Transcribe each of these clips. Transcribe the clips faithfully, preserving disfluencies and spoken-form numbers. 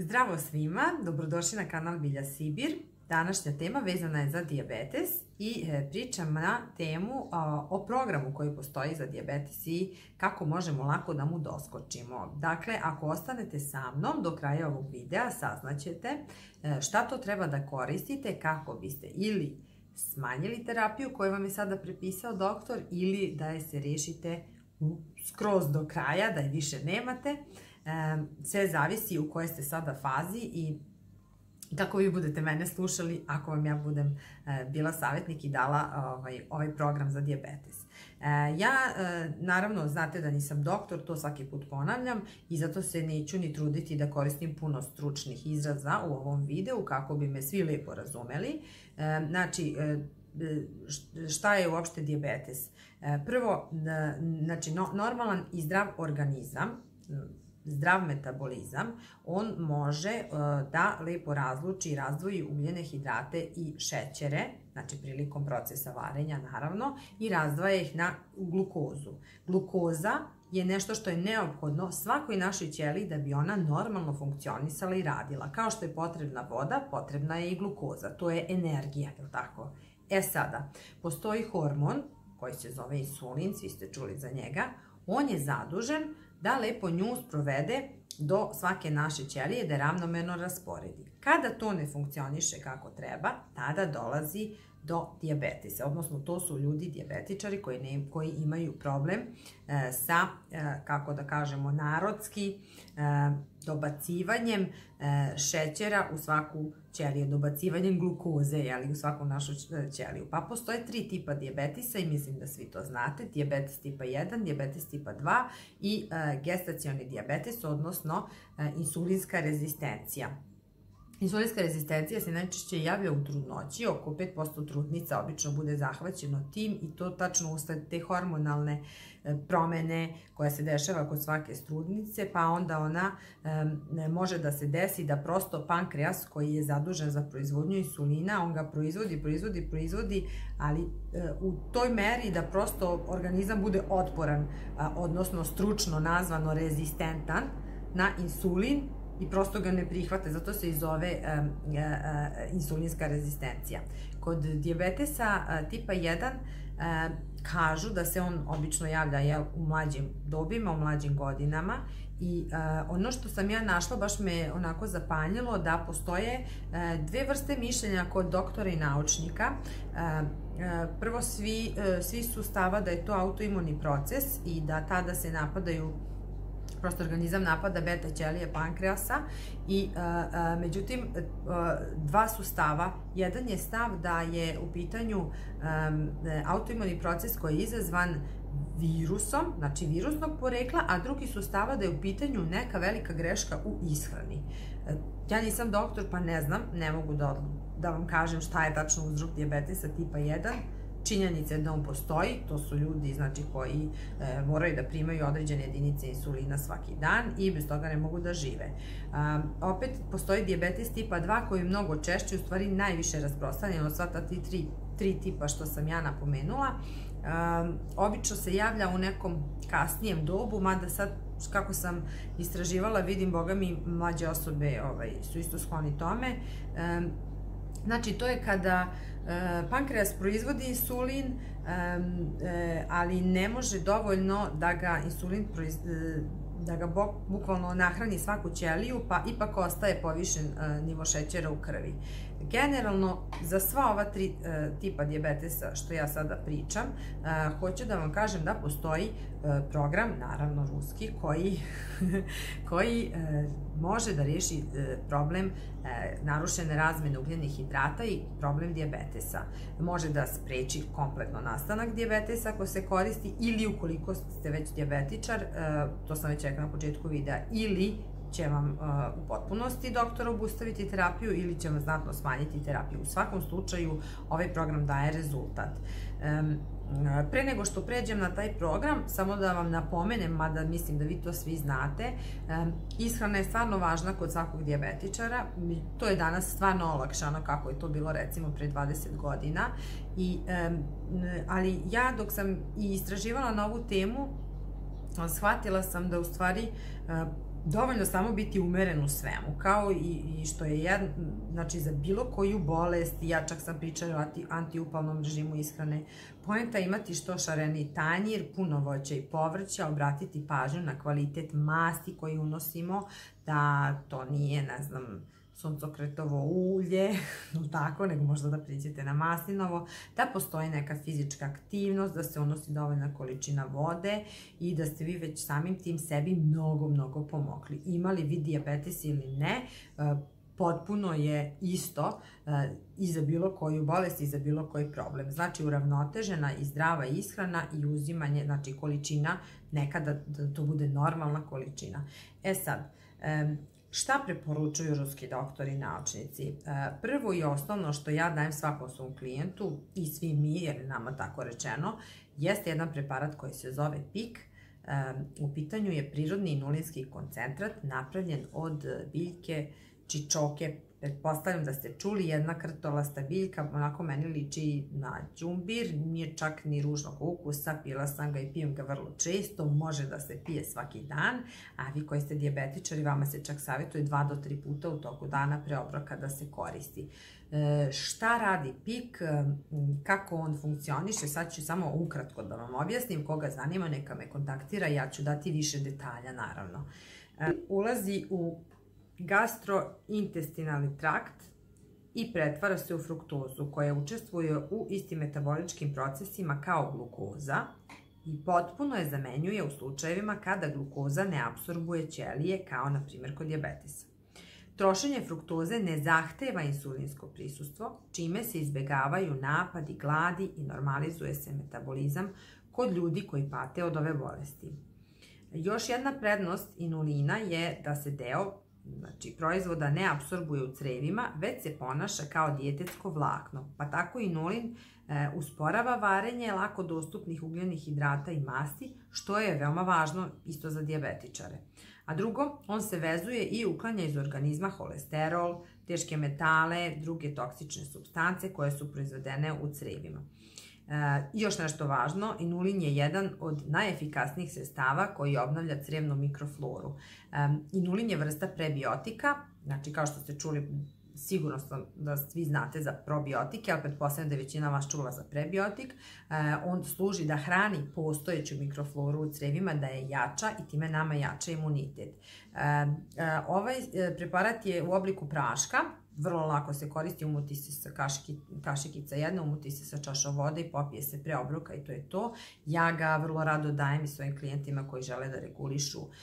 Zdravo svima, dobrodošli na kanal Bilja Sibir. Današnja tema vezana je za dijabetes i pričam na temu o programu koji postoji za dijabetes i kako možemo lako da mu doskočimo. Dakle, ako ostanete sa mnom do kraja ovog videa, saznaćete šta to treba da koristite kako biste ili smanjili terapiju koju vam je sada prepisao doktor ili da je se rešite skroz do kraja, da je više nemate. Sve zavisi u kojoj ste sada fazi i kako vi budete mene slušali ako vam ja budem bila savjetnik i dala ovaj, ovaj program za dijabetes. Ja, naravno, znate da nisam doktor, to svaki put ponavljam i zato se neću ni truditi da koristim puno stručnih izraza u ovom videu kako bi me svi lepo razumeli. Znači, šta je uopšte dijabetes? Prvo, znači, normalan i zdrav organizam, zdrav metabolizam, on može da lepo razluči i razdvoji ugljene hidrate i šećere, znači prilikom procesa varenja naravno, i razdvaja ih na glukozu. Glukoza je nešto što je neophodno svakoj našoj ćeliji da bi ona normalno funkcionisala i radila. Kao što je potrebna voda, potrebna je i glukoza, to je energija, je li tako? E sada, postoji hormon koji se zove insulin, svi ste čuli za njega, on je zadužen da lepo nju sprovede do svake naše ćelije, da je ravnomerno rasporedi. Kada to ne funkcioniše kako treba, tada dolazi do dijabetesa, odnosno to su ljudi dijabetičari koji, ne, koji imaju problem e, sa, e, kako da kažemo, narodski, e, dobacivanjem e, šećera u svaku ćeliju, dobacivanjem glukoze, jeli, u svaku našu ćeliju. Pa postoje tri tipa dijabetesa i mislim da svi to znate, dijabetes tipa jedan, dijabetes tipa dva i e, gestacioni dijabetes, odnosno e, insulinska rezistencija. Insulinska rezistencija se najčešće javlja u trudnoći, oko pet posto trudnica obično bude zahvaćeno tim i to tačno usled te hormonalne promene koja se dešava kod svake trudnice, pa onda ona e, može da se desi da prosto pankreas koji je zadužen za proizvodnju insulina, on ga proizvodi, proizvodi, proizvodi, ali e, u toj meri da prosto organizam bude otporan, a, odnosno stručno nazvano rezistentan na insulin, i prosto ga ne prihvate, zato se i zove um, uh, uh, insulinska rezistencija. Kod dijabetesa uh, tipa jedan uh, kažu da se on obično javlja jel, u mlađim dobima, u mlađim godinama i uh, ono što sam ja našla baš me onako zapanjilo da postoje uh, dve vrste mišljenja kod doktora i naučnika. Uh, uh, prvo, svi, uh, svi su stava da je to autoimuni proces i da tada se napadaju prosto organizam napada beta ćelije pankreasa i a, a, međutim a, dva su stava. Jedan je stav da je u pitanju a, autoimuni proces koji je izazvan virusom, znači virusnog porekla, a drugi su stava da je u pitanju neka velika greška u ishrani. Ja nisam doktor pa ne znam, ne mogu da, da vam kažem šta je tačno uzrok dijabetesa tipa jedan. Činjenica je da on postoji, to su ljudi znači, koji e, moraju da primaju određene jedinice insulina svaki dan i bez toga ne mogu da žive. A, opet postoji dijabetes tipa dva koji je mnogo češće, u stvari najviše rasprostranjen od sva ta ti tri, tri tipa što sam ja napomenula. A, obično se javlja u nekom kasnijem dobu, mada sad kako sam istraživala vidim, boga mi, mlađe osobe ovaj, su isto skloni tome. A, Znači, to je kada e, pankreas proizvodi insulin, e, e, ali ne može dovoljno da ga insulin proiz, e, da ga bukvalno nahrani svaku ćeliju, pa ipak ostaje povišen e, nivo šećera u krvi. Generalno, za sva ova tri e, tipa dijabetesa što ja sada pričam, e, hoću da vam kažem da postoji e, program, naravno ruski, koji, koji e, može da riješi e, problem e, narušene razmene ugljenih hidrata i problem dijabetesa. Može da spreči kompletno nastanak dijabetesa ako se koristi ili ukoliko ste već dijabetičar, e, to sam već rekla na početku videa, ili će vam uh, u potpunosti doktor obustaviti terapiju ili će vam znatno smanjiti terapiju. U svakom slučaju ovaj program daje rezultat. Um, pre nego što pređem na taj program, samo da vam napomenem, mada mislim da vi to svi znate, um, ishrana je stvarno važna kod svakog dijabetičara. To je danas stvarno olakšano kako je to bilo recimo pre dvadeset godina. I, um, ali ja dok sam i istraživala na ovu temu, shvatila sam da u stvari dovoljno samo biti umeren u svemu, kao i, i što je jedan, znači za bilo koju bolest, ja čak sam pričala o anti, antiupalnom režimu ishrane, poenta je imati što šareniji tanjir, puno voća i povrća, obratiti pažnju na kvalitet masti koji unosimo, da to nije, ne znam, suncokretovo ulje, tako, nego možda da priđete na maslinovo, da postoji neka fizička aktivnost, da se unosi dovoljna količina vode i da ste vi već samim tim sebi mnogo, mnogo pomogli. Imali vi dijabetes ili ne, potpuno je isto i za bilo koju bolest i za bilo koji problem. Znači, uravnotežena i zdrava ishrana i uzimanje, znači količina, nekada da to bude normalna količina. E sad, šta preporučuju ruski doktori i naučnici? Prvo i osnovno što ja dajem svakom svom klijentu i svi mi, jer je nama tako rečeno, jeste jedan preparat koji se zove P I K. U pitanju je prirodni inulinski koncentrat napravljen od biljke čičoke. Pretpostavljam da ste čuli, jedna krtolasta biljka, onako meni liči na đumbir, nije čak ni ružnog ukusa, pila sam ga i pijem ga vrlo često, može da se pije svaki dan, a vi koji ste dijabetičari, vama se čak savjetuje dva do tri puta u toku dana pre obroka da se koristi. E, šta radi P I K, kako on funkcioniše, sad ću samo ukratko da vam objasnim, koga zanima neka me kontaktira, ja ću dati više detalja naravno. E, ulazi u gastrointestinalni trakt i pretvara se u fruktozu koja učestvuje u istim metaboličkim procesima kao glukoza i potpuno je zamenjuje u slučajevima kada glukoza ne apsorbuje ćelije, kao na primjer kod dijabetesa. Trošenje fruktoze ne zahteva insulinsko prisustvo, čime se izbegavaju napadi gladi i normalizuje se metabolizam kod ljudi koji pate od ove bolesti. Još jedna prednost inulina je da se deo znači proizvoda ne apsorbuje u crevima, već se ponaša kao dijetetsko vlakno, pa tako inulin e, usporava varenje lako dostupnih ugljenih hidrata i masti, što je veoma važno isto za dijabetičare. A drugo, on se vezuje i uklanja iz organizma holesterol, teške metale, druge toksične supstance koje su proizvedene u crevima. E, još nešto važno, inulin je jedan od najefikasnijih sredstava koji obnavlja crevnu mikrofloru. E, inulin je vrsta prebiotika, znači kao što ste čuli, sigurno da svi znate za probiotike, ali pretpostavljam da je većina vas čula za prebiotik. E, on služi da hrani postojeću mikrofloru u crevima, da je jača i time nama jača imunitet. E, e, ovaj preparat je u obliku praška, vrlo lako se koristi, umuti se sa kašiki, kašikica jedna, umuti se sa čašom vode i popije se pre obroka i to je to. Ja ga vrlo rado dajem i svojim klijentima koji žele da regulišu um,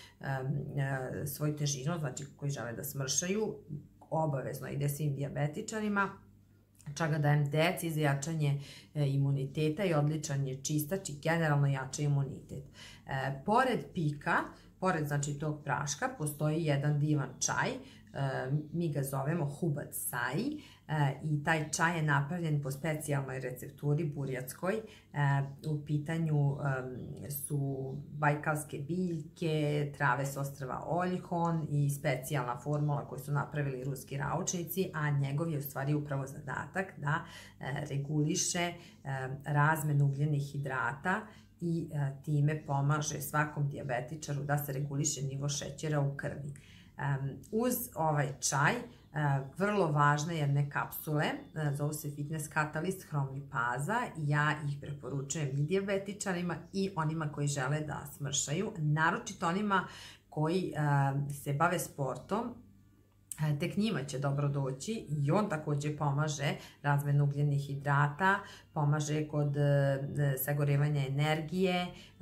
uh, svoju težinu, znači koji žele da smršaju, obavezno ide svim dijabetičarima. Čak ga dajem deci za jačanje e, imuniteta i odličan je čistač i generalno jača imunitet. E, pored pika, pored znači tog praška, postoji jedan divan čaj, e, mi ga zovemo hubat sai e, i taj čaj je napravljen po specijalnoj recepturi burjatskoj. E, u pitanju e, su bajkalske biljke, trave s ostrva Oljhon i specijalna formula koju su napravili ruski naučnici, a njegov je u stvari upravo zadatak da e, reguliše e, razmenu ugljenih hidrata i e, time pomaže svakom dijabetičaru da se reguliše nivo šećera u krvi. Um, uz ovaj čaj uh, vrlo važne jedne kapsule, uh, zovu se Fitness Catalyst Hrom-lipaza i ja ih preporučujem i dijabetičarima i onima koji žele da smršaju, naročito onima koji uh, se bave sportom. Tek njima će dobro doći i on također pomaže razmenu ugljenih hidrata, pomaže kod sagorevanja energije,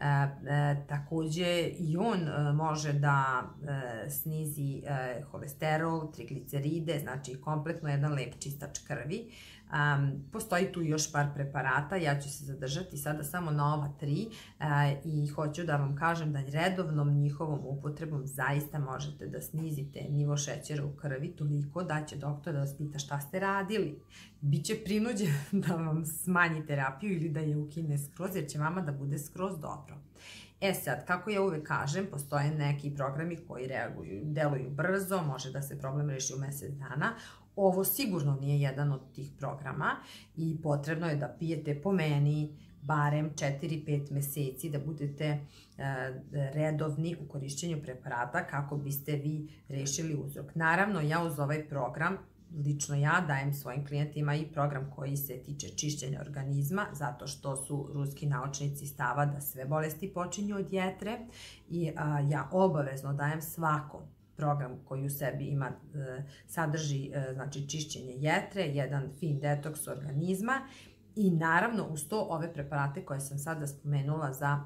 također i on može da snizi holesterol, trigliceride, znači kompletno jedan lep čistač krvi. Um, postoji tu još par preparata, ja ću se zadržati sada samo na ova tri uh, i hoću da vam kažem da redovnom njihovom upotrebom zaista možete da snizite nivo šećera u krvi toliko da će doktor da vas pita šta ste radili. Biće prinuđen da vam smanji terapiju ili da je ukine skroz, jer će vama da bude skroz dobro. E sad, kako ja uvek kažem, postoje neki programi koji reaguju, deluju brzo, može da se problem reši u mesec dana. Ovo sigurno nije jedan od tih programa i potrebno je da pijete po meni barem četiri do pet meseci, da budete redovni u korišćenju preparata kako biste vi rešili uzrok. Naravno, ja uz ovaj program, lično ja dajem svojim klijentima i program koji se tiče čišćenja organizma, zato što su ruski naučnici stava da sve bolesti počinju od jetre i ja obavezno dajem svakom program koji u sebi ima, sadrži znači, čišćenje jetre, jedan fin detoks organizma i naravno uz to ove preparate koje sam sada spomenula za,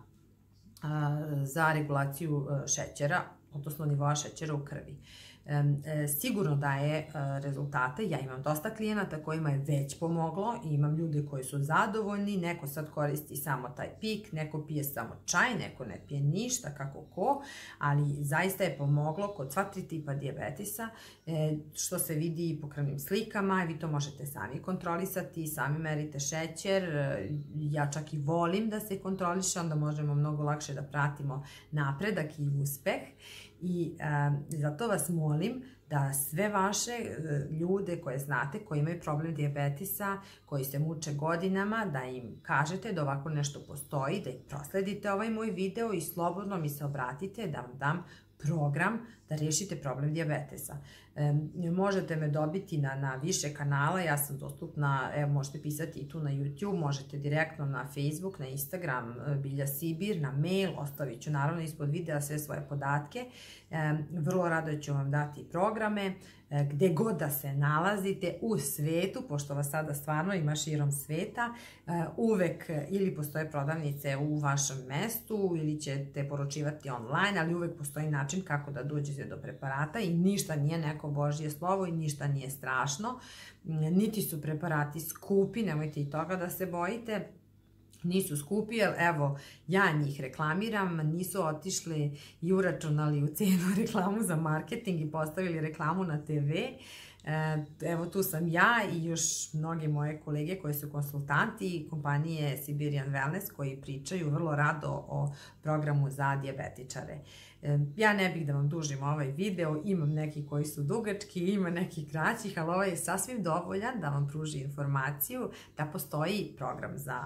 za regulaciju šećera, odnosno nivoa šećera u krvi. Sigurno daje rezultate, ja imam dosta klijenata kojima je već pomoglo i imam ljude koji su zadovoljni, neko sad koristi samo taj pik, neko pije samo čaj, neko ne pije ništa, kako ko, ali zaista je pomoglo kod sva tri tipa dijabetisa, što se vidi i po krvnim slikama, vi to možete sami kontrolisati, sami merite šećer, ja čak i volim da se kontroliše, onda možemo mnogo lakše da pratimo napredak i uspeh. I zato vas molim da sve vaše ljude koje znate, koji imaju problem dijabetisa, koji se muče godinama, da im kažete da ovako nešto postoji, da im prosledite ovaj moj video i slobodno mi se obratite da vam dam program da rešite problem dijabetesa. Možete me dobiti na više kanala, ja sam dostupna, evo možete pisati i tu na YouTube, možete direktno na Facebook, na Instagram, Bilja Sibir, na mail, ostavit ću naravno ispod videa sve svoje podatke. Vrlo rado ću vam dati programe, gde god da se nalazite u svetu, pošto vas sada stvarno ima širom sveta, uvek ili postoje prodavnice u vašem mestu ili ćete poručivati online, ali uvek postoji način kako da dođete do preparata i ništa nije neko božje slovo i ništa nije strašno. Niti su preparati skupi, nemojte i toga da se bojite. Nisu skupi, jer evo, ja njih reklamiram, nisu otišli i uračunali u cenu reklamu za marketing i postavili reklamu na te ve. Evo tu sam ja i još mnogi moje kolege koji su konsultanti kompanije Siberian Wellness koji pričaju vrlo rado o programu za dijabetičare. Ja ne bih da vam dužim ovaj video, imam neki koji su dugački, ima neki kraćih, ali ovaj je sasvim dovoljan da vam pruži informaciju da postoji program za,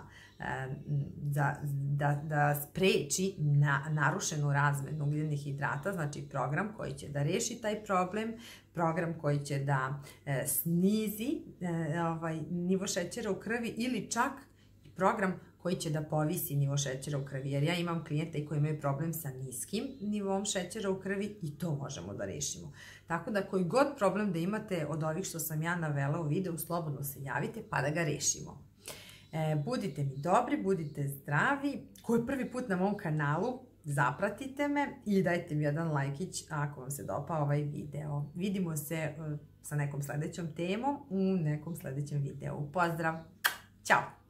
za, da, da spreči na, narušenu razmenu ugljenih hidrata, znači program koji će da reši taj problem, program koji će da e, snizi e, ovaj, nivo šećera u krvi ili čak program koji će da povisi nivo šećera u krvi, jer ja imam klijente koji imaju problem sa niskim nivom šećera u krvi i to možemo da rešimo. Tako da koji god problem da imate od ovih što sam ja navela u videu, slobodno se javite pa da ga rešimo. E, budite mi dobri, budite zdravi. Ko je prvi put na mom kanalu, zapratite me i dajte mi jedan lajkić ako vam se dopao ovaj video. Vidimo se sa nekom sledećom temom u nekom sledećem videu. Pozdrav! Ćao!